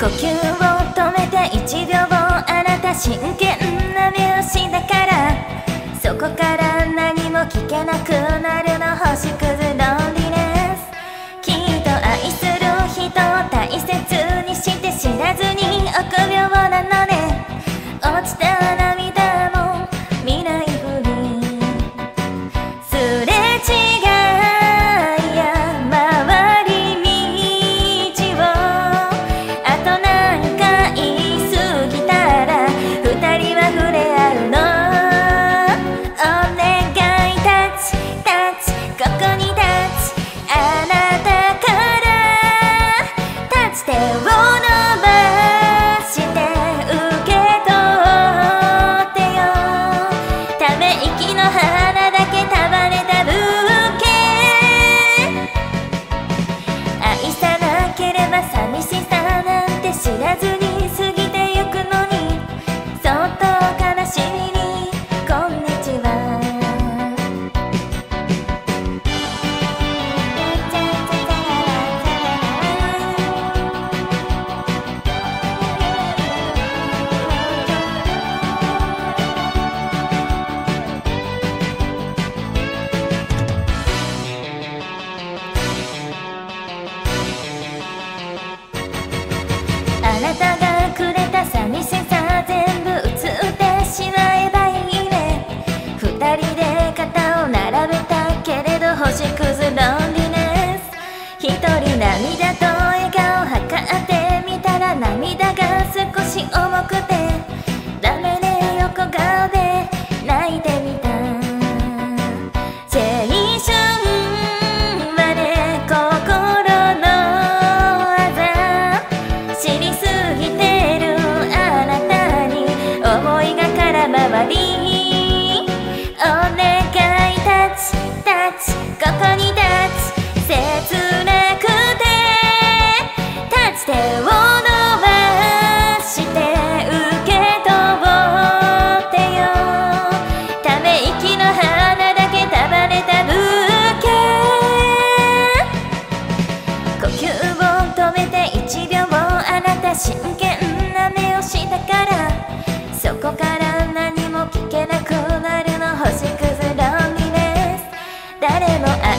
吸を止めて1秒あなた真剣な目をしたから、そこから何も聞けなくなるの星屑ロンリネス。きっと愛する人を大切にして知らずに臆病なのね。落ちた涙も見ないふり、すれ違いや回り道をあと何回過ぎたら二人は触れ合うの。お願い立つここに立つ、あなたから立つ手を伸ばして受け取ってよ。ため息の花だけ束ねたブーケ。愛さなければ寂しさなんて知らずに過ぎてゆくのに、そっと悲しみにこんにちは。あなたがくれた寂しさ全部移ってしまえばいいね。二人で肩を並べたけれど星屑ロンリネス。一人涙と笑顔測ってみたら涙が少し重くて、ダメね横顔で泣いてみた。青春はね心の知りすぎてるあなたに思いが空回り。お願い立つここに立つ、切なくて立つ手を伸ばして受け取ってよ。ため息の花だけ束ねたブーケ。呼吸を止めて1秒あなた真剣な目をしたから、そこから何も聞けなくなるの星屑ロンリネス。誰も